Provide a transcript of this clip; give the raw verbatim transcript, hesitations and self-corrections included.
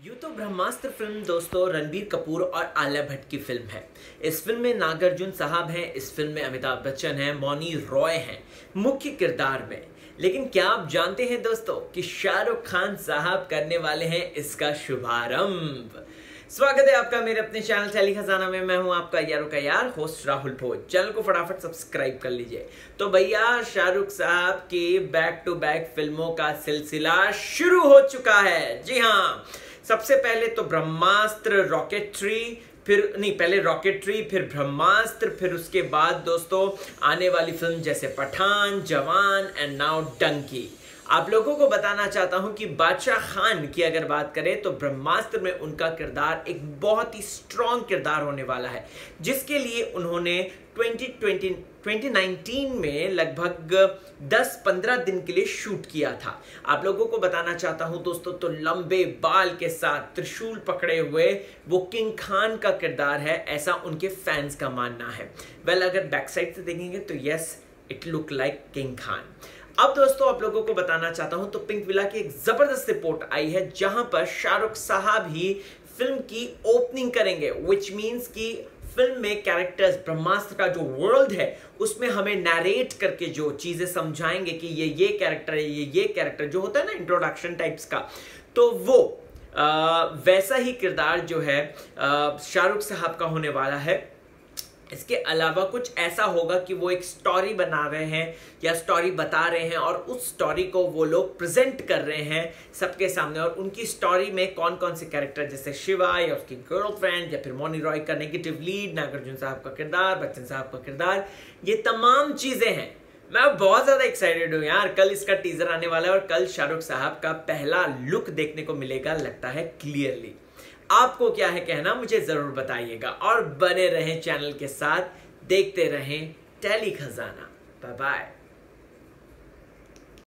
यूं तो ब्रह्मास्त्र फिल्म दोस्तों रणबीर कपूर और आलिया भट्ट की फिल्म है। इस फिल्म में नागार्जुन साहब हैं, इस फिल्म में अमिताभ बच्चन हैं, मौनी रॉय हैं मुख्य किरदार में। लेकिन क्या आप जानते हैं दोस्तों कि शाहरुख खान साहब करने वाले हैं इसका शुभारंभ। स्वागत है आपका मेरे अपने चैनल टैली खजाना में। मैं हूं आपका यारों का यार होस्ट राहुल भोज। चैनल को फटाफट सब्सक्राइब कर लीजिए। तो भैया शाहरुख साहब की बैक टू बैक फिल्मों का सिलसिला शुरू हो चुका है। जी हाँ, सबसे पहले तो ब्रह्मास्त्र, रॉकेटरी, फिर नहीं पहले रॉकेटरी फिर ब्रह्मास्त्र, फिर उसके बाद दोस्तों आने वाली फिल्म जैसे पठान, जवान एंड नाउ डंकी। आप लोगों को बताना चाहता हूं कि बादशाह खान की अगर बात करें तो ब्रह्मास्त्र में उनका किरदार एक बहुत ही स्ट्रॉन्ग किरदार होने वाला है, जिसके लिए उन्होंने ट्वेंटी ट्वेंटी ट्वेंटी नाइनटीन में लगभग दस पंद्रह दिन के लिए शूट किया था। आप लोगों को बताना चाहता हूं दोस्तों, तो लंबे बाल के साथ त्रिशूल पकड़े हुए वो किंग खान का किरदार है, ऐसा उनके फैंस का मानना है। वेल अगर बैक साइड से देखेंगे तो yes, it look like king Khan. अब दोस्तों आप लोगों को बताना चाहता हूं तो पिंक विला की एक जबरदस्त रिपोर्ट आई है, जहां पर शाहरुख साहब ही फिल्म की ओपनिंग करेंगे, विच मींस कि फिल्म में कैरेक्टर्स, ब्रह्मास्त्र का जो वर्ल्ड है उसमें हमें नरेट करके जो चीजें समझाएंगे कि ये ये कैरेक्टर है, ये ये कैरेक्टर जो होता है ना इंट्रोडक्शन टाइप्स का, तो वो आ, वैसा ही किरदार जो है शाहरुख साहब का होने वाला है। इसके अलावा कुछ ऐसा होगा कि वो एक स्टोरी बना रहे हैं या स्टोरी बता रहे हैं और उस स्टोरी को वो लोग प्रेजेंट कर रहे हैं सबके सामने, और उनकी स्टोरी में कौन कौन से कैरेक्टर जैसे शिवा या उसकी गर्लफ्रेंड या फिर मौनी रॉय का नेगेटिव लीड, नागार्जुन साहब का किरदार, बच्चन साहब का किरदार, ये तमाम चीजें हैं। मैं बहुत ज्यादा एक्साइटेड हूँ यार। कल इसका टीजर आने वाला है और कल शाहरुख साहब का पहला लुक देखने को मिलेगा, लगता है क्लियरली। आपको क्या है कहना मुझे जरूर बताइएगा और बने रहें चैनल के साथ, देखते रहें टैली खजाना। Bye bye.